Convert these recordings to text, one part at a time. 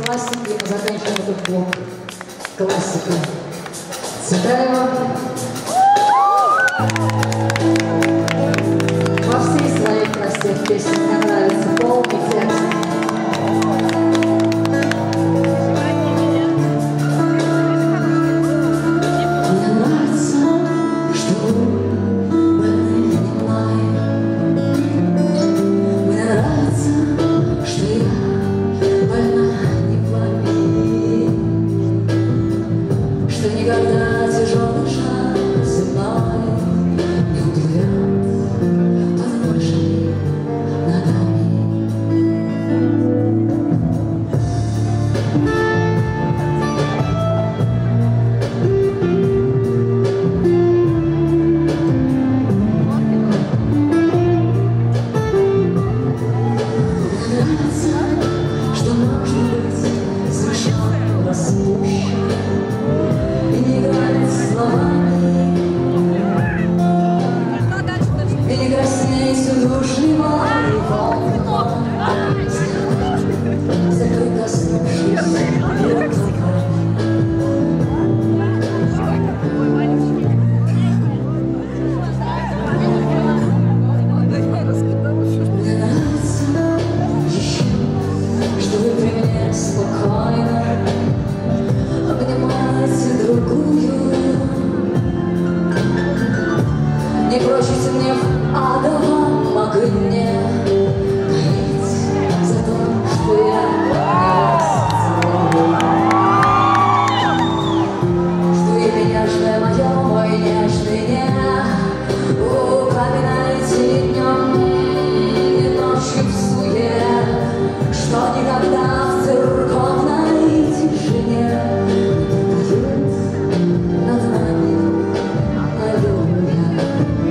классики мы заканчиваем этот блок. Классика. Цветаева. Во всей своей красе в песне мне нравится полный текст. Никогда тяжелый шаг зимой не уплывет под нашими ногами. Нравится, что можно быть совершенно распущен. И не красней сюдушный мой волн, закрой коснувшись мне нравится еще, что вы при мне спокойно обнимаете другую. Не прочите мне в адовом огне гореть за то, что я не расцелую. Что имя нежное мое, мой нежный не упоминайте днем и ночью в суе, что никогда в церковной тишине над нами аллилуйя.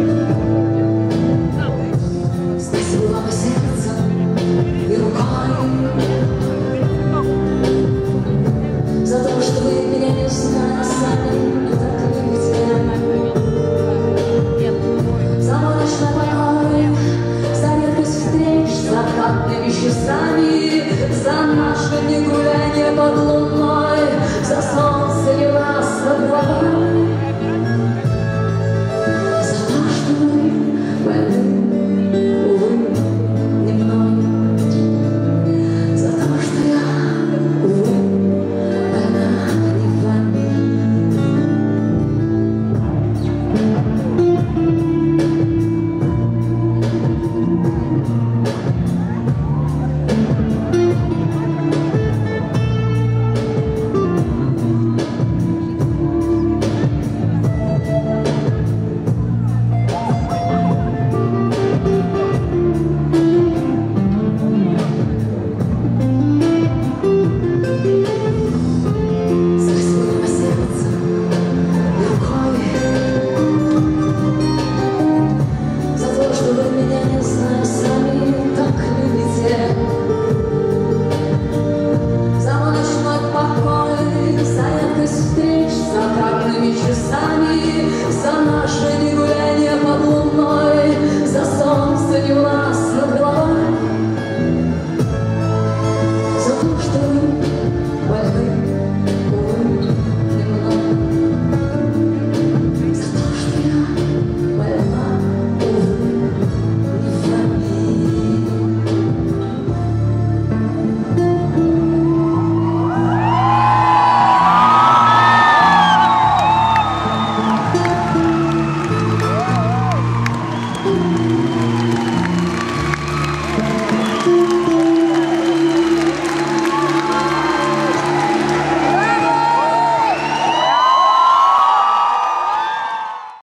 И рукой за то, что вы меня не знали сами, так любите. За мой ночной покой, за редкость встреч с закатными часами, за наши дни гуляния под луной, за солнце не вас над головой.